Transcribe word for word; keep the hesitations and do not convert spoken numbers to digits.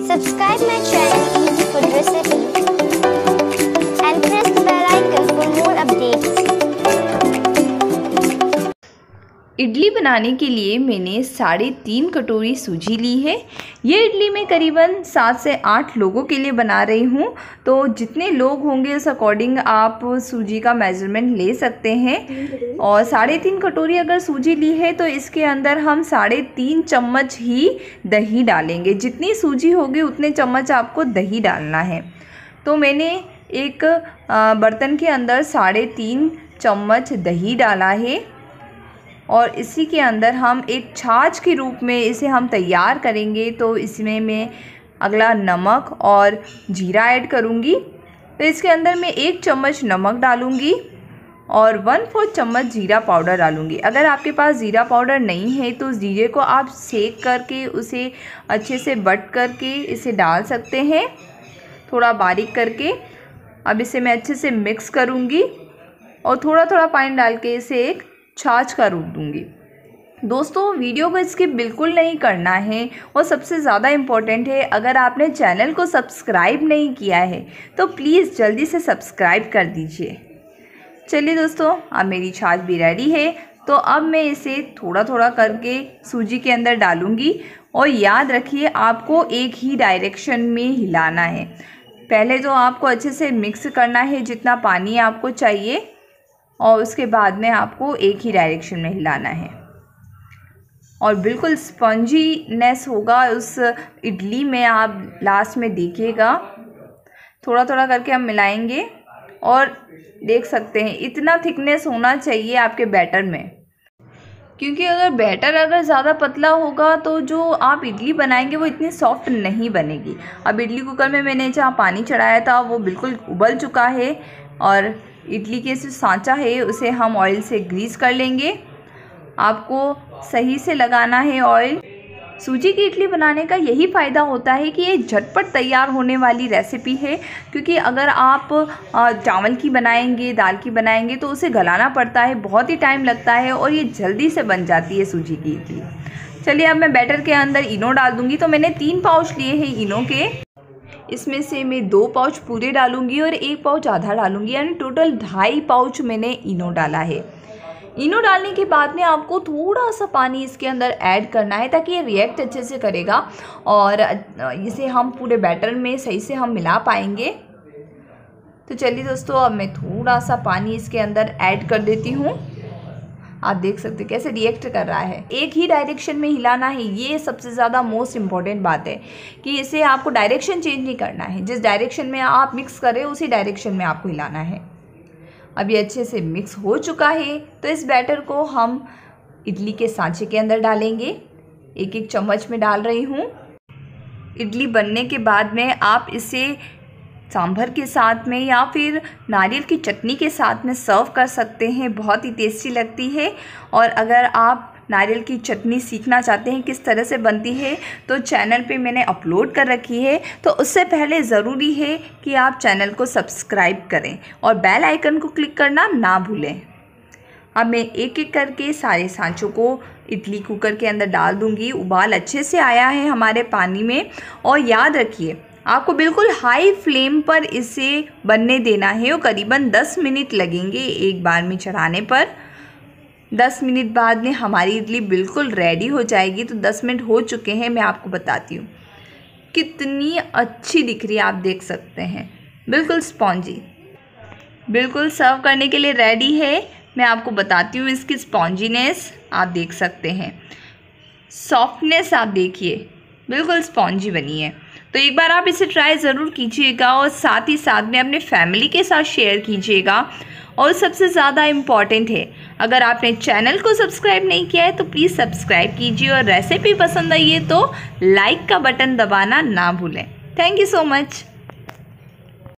Subscribe my channel Easy Food Recipes and press the bell icon for more updates. Idli बनाने के लिए मैंने साढ़े तीन कटोरी सूजी ली है। ये इडली मैं करीबन सात से आठ लोगों के लिए बना रही हूँ, तो जितने लोग होंगे उस अकॉर्डिंग आप सूजी का मेज़रमेंट ले सकते हैं। और साढ़े तीन कटोरी अगर सूजी ली है तो इसके अंदर हम साढ़े तीन चम्मच ही दही डालेंगे। जितनी सूजी होगी उतने चम्मच आपको दही डालना है। तो मैंने एक बर्तन के अंदर साढ़े तीन चम्मच दही डाला है और इसी के अंदर हम एक छाछ के रूप में इसे हम तैयार करेंगे। तो इसमें मैं अगला नमक और जीरा ऐड करूँगी। तो इसके अंदर मैं एक चम्मच नमक डालूँगी और वन फोर्थ चम्मच जीरा पाउडर डालूँगी। अगर आपके पास जीरा पाउडर नहीं है तो जीरे को आप सेक करके उसे अच्छे से बट करके इसे डाल सकते हैं, थोड़ा बारीक करके। अब इसे मैं अच्छे से मिक्स करूँगी और थोड़ा थोड़ा पानी डाल के इसे एक छाछ का रूप दूंगी। दोस्तों, वीडियो को स्किप बिल्कुल नहीं करना है और सबसे ज़्यादा इम्पोर्टेंट है, अगर आपने चैनल को सब्सक्राइब नहीं किया है तो प्लीज़ जल्दी से सब्सक्राइब कर दीजिए। चलिए दोस्तों, अब मेरी छाछ भी रेडी है। तो अब मैं इसे थोड़ा थोड़ा करके सूजी के अंदर डालूँगी और याद रखिए आपको एक ही डायरेक्शन में हिलाना है। पहले तो आपको अच्छे से मिक्स करना है जितना पानी आपको चाहिए और उसके बाद में आपको एक ही डायरेक्शन में हिलाना है और बिल्कुल स्पंजीनेस होगा उस इडली में। आप लास्ट में देखिएगा, थोड़ा थोड़ा करके हम मिलाएंगे और देख सकते हैं इतना थिकनेस होना चाहिए आपके बैटर में, क्योंकि अगर बैटर अगर ज़्यादा पतला होगा तो जो आप इडली बनाएंगे वो इतनी सॉफ्ट नहीं बनेगी। अब इडली कुकर में मैंने जहाँ पानी चढ़ाया था वो बिल्कुल उबल चुका है और इडली के जो सांचा है उसे हम ऑयल से ग्रीस कर लेंगे। आपको सही से लगाना है ऑयल। सूजी की इडली बनाने का यही फ़ायदा होता है कि ये झटपट तैयार होने वाली रेसिपी है, क्योंकि अगर आप चावल की बनाएंगे, दाल की बनाएंगे तो उसे गलाना पड़ता है, बहुत ही टाइम लगता है और ये जल्दी से बन जाती है सूजी की इडली। चलिए, अब मैं बैटर के अंदर इनो डाल दूँगी। तो मैंने तीन पाउच लिए हैं इनो के। इसमें से मैं दो पाउच पूरे डालूंगी और एक पाउच आधा डालूंगी, यानी टोटल ढाई पाउच मैंने इनो डाला है। इनो डालने के बाद में आपको थोड़ा सा पानी इसके अंदर ऐड करना है ताकि ये रिएक्ट अच्छे से करेगा और इसे हम पूरे बैटर में सही से हम मिला पाएंगे। तो चलिए दोस्तों, अब मैं थोड़ा सा पानी इसके अंदर ऐड कर देती हूँ। आप देख सकते हैं कैसे रिएक्ट कर रहा है। एक ही डायरेक्शन में हिलाना है, ये सबसे ज़्यादा मोस्ट इम्पॉर्टेंट बात है कि इसे आपको डायरेक्शन चेंज नहीं करना है। जिस डायरेक्शन में आप मिक्स करें उसी डायरेक्शन में आपको हिलाना है। अब ये अच्छे से मिक्स हो चुका है तो इस बैटर को हम इडली के सांचे के अंदर डालेंगे। एक एक चम्मच में डाल रही हूँ। इडली बनने के बाद में आप इसे सांभर के साथ में या फिर नारियल की चटनी के साथ में सर्व कर सकते हैं, बहुत ही टेस्टी लगती है। और अगर आप नारियल की चटनी सीखना चाहते हैं किस तरह से बनती है तो चैनल पे मैंने अपलोड कर रखी है। तो उससे पहले ज़रूरी है कि आप चैनल को सब्सक्राइब करें और बेल आइकन को क्लिक करना ना भूलें। अब मैं एक एक करके सारे सांचों को इडली कुकर के अंदर डाल दूँगी। उबाल अच्छे से आया है हमारे पानी में और याद रखिए आपको बिल्कुल हाई फ्लेम पर इसे बनने देना है और करीबन दस मिनट लगेंगे एक बार में चढ़ाने पर। दस मिनट बाद में हमारी इडली बिल्कुल रेडी हो जाएगी। तो दस मिनट हो चुके हैं, मैं आपको बताती हूँ कितनी अच्छी दिख रही है। आप देख सकते हैं बिल्कुल स्पॉन्जी, बिल्कुल सर्व करने के लिए रेडी है। मैं आपको बताती हूँ इसकी स्पॉन्जीनेस, आप देख सकते हैं सॉफ्टनेस, आप देखिए बिल्कुल स्पॉन्जी बनी है। तो एक बार आप इसे ट्राई ज़रूर कीजिएगा और साथ ही साथ में अपने फैमिली के साथ शेयर कीजिएगा। और सबसे ज़्यादा इम्पॉर्टेंट है, अगर आपने चैनल को सब्सक्राइब नहीं किया है तो प्लीज़ सब्सक्राइब कीजिए और रेसिपी पसंद आई है तो लाइक का बटन दबाना ना भूलें। Thank you so much.